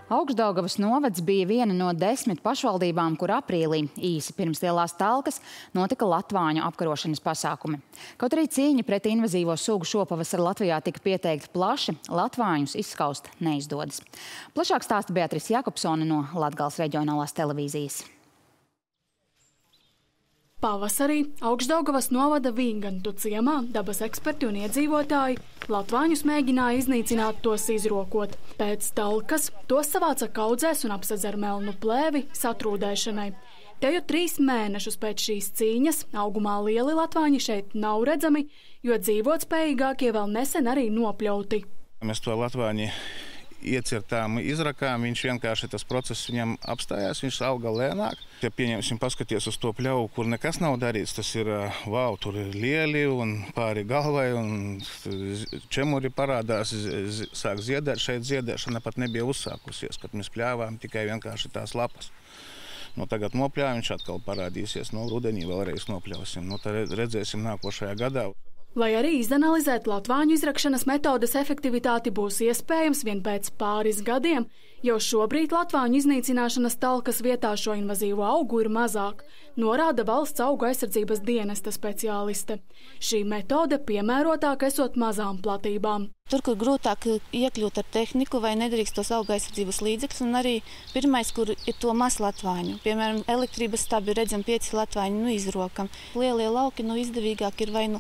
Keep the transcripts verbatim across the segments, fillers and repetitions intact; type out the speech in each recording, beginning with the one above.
Augšdaugavas novads bija viena no desmit pašvaldībām, kur aprīlī, īsi pirms lielās talkas, notika latvāņu apkarošanas pasākumi. Kaut arī cīņa pret invazīvo sugu šopavasar Latvijā tika pieteikta plaši, latvāņus izskaust neizdodas. Plašāk stāsta Beatrice Jakobsone no Latgales reģionālās televīzijas. Pavasarī Augšdaugavas novada Vīgantu ciemā dabas eksperti un iedzīvotāji latvāņus mēģināja iznīcināt, tos izrokot. Pēc talkas tos savāca kaudzēs un apsedz ar melnu plēvi satrūdēšanai. Te jau trīs mēnešus pēc šīs cīņas augumā lieli latvāņi šeit nav redzami, jo dzīvotspējīgākie vēl nesen arī nopļauti. Mēs to latvāņi iecirtām, izrakām, viņš vienkārši tas process viņam apstājās, viņš auga lēnāk. Ja pieņemsim, paskaties uz to pļauju, kur nekas nav darīts, tas ir, wow, tur ir lieli un pāri galvai un čemuri parādās, sāk ziedēt, šeit ziedēšana pat nebija uzsākusies, kad mēs pļāvām tikai vienkārši tās lapas. Nu, tagad nopļāvām, viņš atkal parādīsies, nu, rudenī vēlreiz nopļausim, nu, tad redzēsim nākošajā gadā. Lai arī izanalizēt latvāņu izrakšanas metodes efektivitāti būs iespējams vien pēc pāris gadiem, jo šobrīd latvāņu iznīcināšanas talkas vietā šo invazīvo augu ir mazāk, norāda valsts augu aizsardzības dienesta speciāliste. Šī metode piemērotāka esot mazām platībām. Tur, kur grūtāk iekļūt ar tehniku vai nedrīkst tos auga aizsardzības līdzekļus, un arī pirmais, kur ir to maz latvāņu. Piemēram, elektrības stabi redzam pieci latvāņi, nu izrokam. Lielie lauki, nu izdevīgāk ir vai nu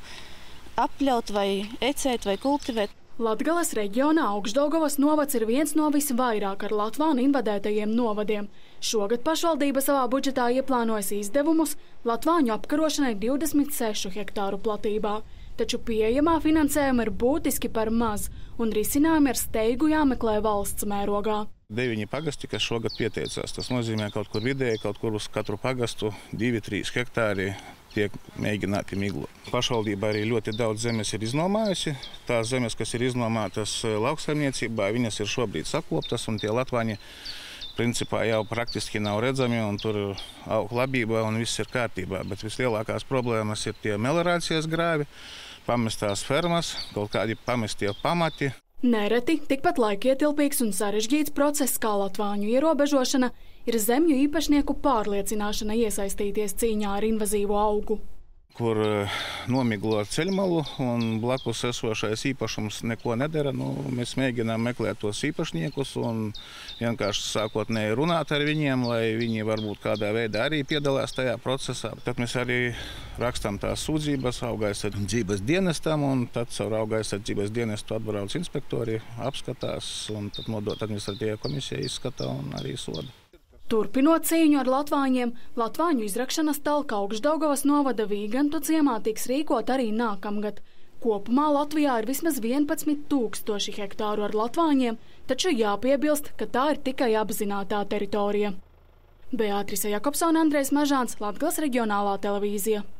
apļaut vai ecēt vai kultivēt. Latgales reģionā Augšdaugavas novads ir viens no visvairāk ar latvānu invadētajiem novadiem. Šogad pašvaldība savā budžetā ieplānojas izdevumus latvāņu apkarošanai divdesmit sešu hektāru platībā. Taču pieejamā finansējuma ir būtiski par maz, un risinājumi ar steigu jāmeklē valsts mērogā. Deviņi pagasti, kas šogad pieteicās. Tas nozīmē kaut kur vidēji, kaut kur uz katru pagastu divi trīs hektāri tiek mēģināti miglot. Pašvaldība arī ļoti daudz zemes ir iznomājusi. Tās zemes, kas ir iznomātas lauksaimniecībā, viņas ir šobrīd sakoptas, un tie latvāņi principā jau praktiski nav redzami, un tur aug labībā un viss ir kārtībā. Bet vislielākās problēmas ir tie meliorācijas grāvi, pamestās fermas, kaut kādi pamestie pamati. Nereti tikpat laikietilpīgs un sarežģīts process kā latvāņu ierobežošana ir zemju īpašnieku pārliecināšana iesaistīties cīņā ar invazīvo augu. Kur nomiglo ar ceļmalu un blakus esošais īpašums neko nedara, nu, mēs mēģinām meklēt tos īpašniekus un vienkārši sākotnēji runāt ar viņiem, lai viņi varbūt kādā veidā arī piedalās tajā procesā. Tad mēs arī rakstām tās sūdzības auga aizsardzības dienestam, un tad caur auga aizsardzības dienestu atbrauc inspektori, apskatās, un tad nodot administratīvajai komisijai izskata un arī soda. Turpinot cīņu ar latvāņiem, latvāņu izrakšanas talka Augšdaugavas novada Vīgantu ciemā tiks rīkot arī nākamgad. Kopumā Latvijā ir vismaz vienpadsmit tūkstoši hektāru ar latvāņiem, taču jāpiebilst, ka tā ir tikai apzinātā teritorija. Beatrice Jakobsone, Andrejs Mežāns, Latgales reģionālā televīzija.